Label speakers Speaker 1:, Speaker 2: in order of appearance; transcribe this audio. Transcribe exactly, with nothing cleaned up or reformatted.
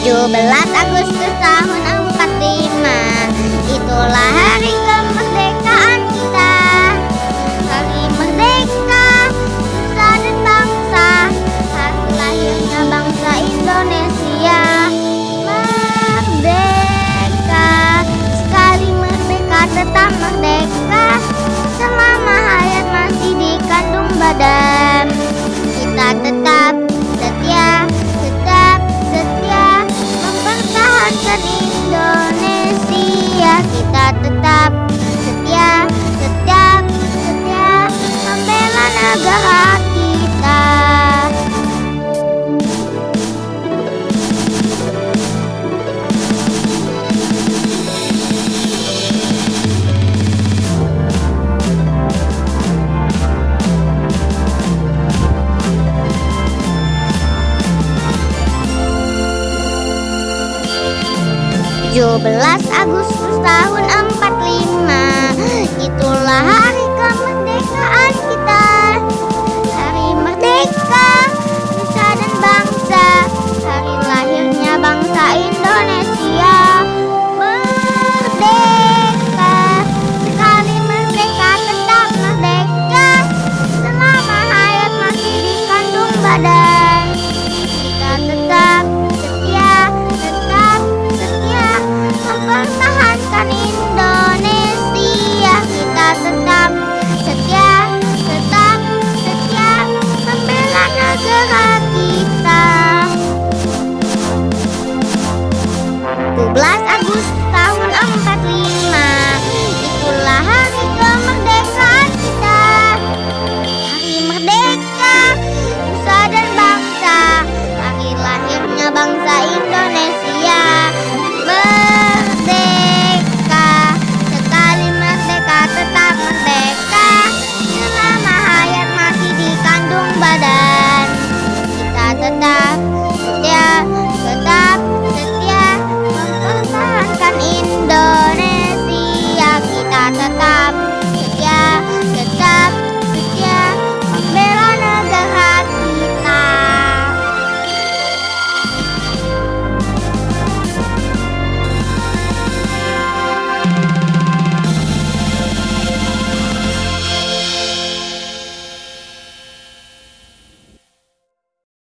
Speaker 1: tujuh belas Agustus tahun empat puluh lima, itulah hari kemerdekaan kita. Hari merdeka, nusa dan bangsa, hari lahirnya bangsa Indonesia. Merdeka, sekali merdeka tetap merdeka, selama hayat masih dikandung badan. Kita tetap setia, tetap setia mempertahankan Indonesia. Kita tetap setia, tetap setia membela negara kita. tujuh belas Agustus tahun